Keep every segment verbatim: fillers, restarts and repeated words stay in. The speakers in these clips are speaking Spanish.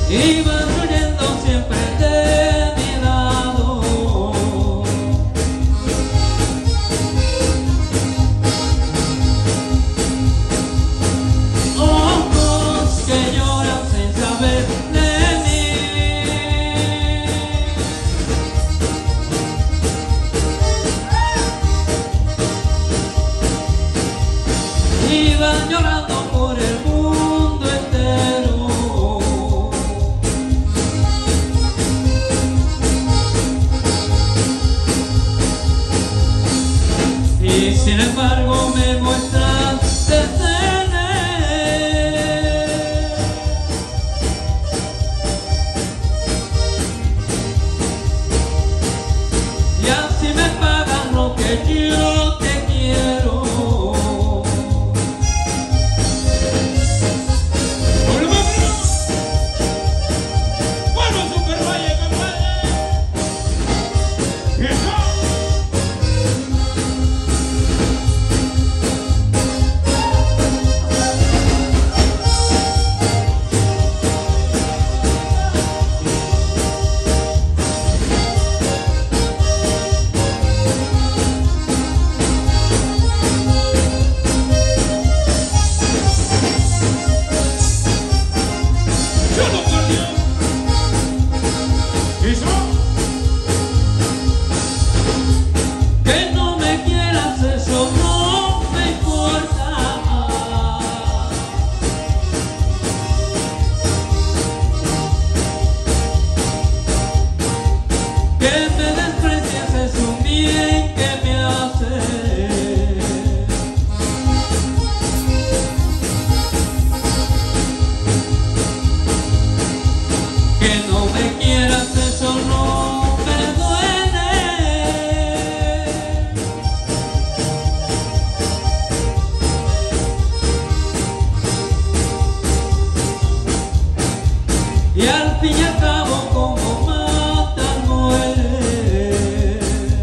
iba fluyendo siempre de mi lado. Ojos que lloran sin saber de mí, iban llorando por el mundo entero. Y sin embargo me muestras desdén. Y así me pagan lo que yo te quiero. Que no me quieras, eso no me importa. Que me desprecies es un bien que me hace. Que no me quieras, eso no me duele. Y al fin y al cabo, como matan muere.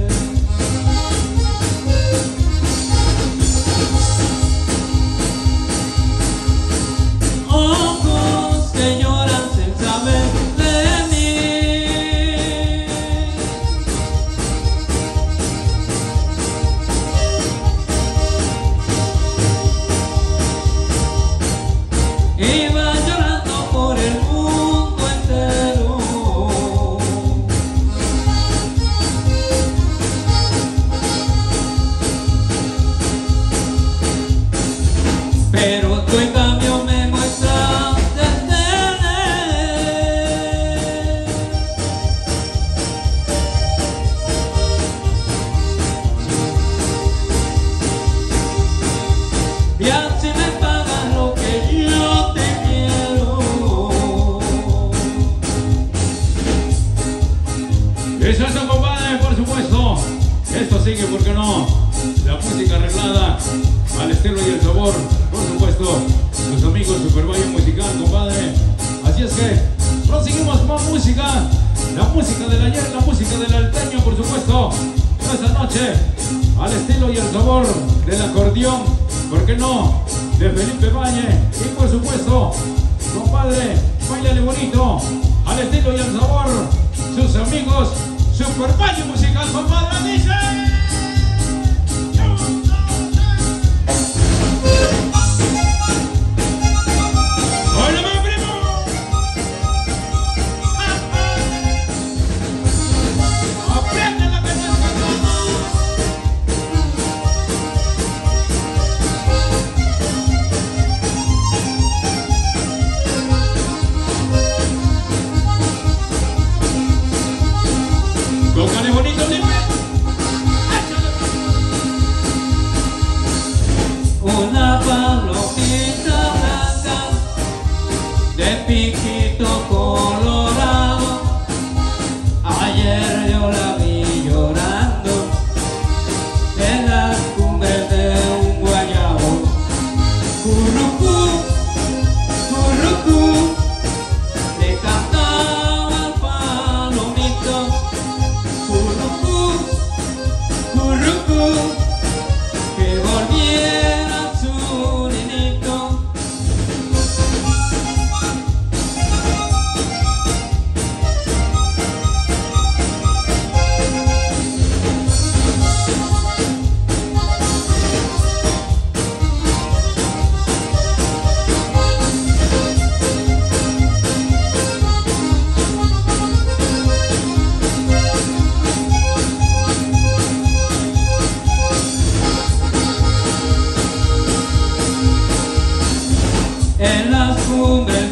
Ojos que lloran sin saber de mí, iba llorando por el mundo entero. Pero tú en cambio me muestras desdén. Y así me pagas lo que yo te quiero. Eso es, compadre, por supuesto. Esto sigue, ¿por qué no? La música arreglada al estilo y el sabor, por supuesto. Los amigos Super Valle Musical, compadre. Así es que proseguimos con más música. La música del ayer, la música del alteño, por supuesto. Esta noche al estilo y el sabor del acordeón, ¿por qué no? De Felipe Valle. Y por supuesto, compadre, báilale bonito al estilo y el sabor. Sus amigos Super Valle Musical, compadre, dice. Tócale bonito, dime. Una palomita blanca de piquito colorado, ayer yo la vi llorando en las cumbres de un guayabo. Currucú, currucú, le cantaba al palomito. Currucú, currucú, que volviera su niñito. costumbre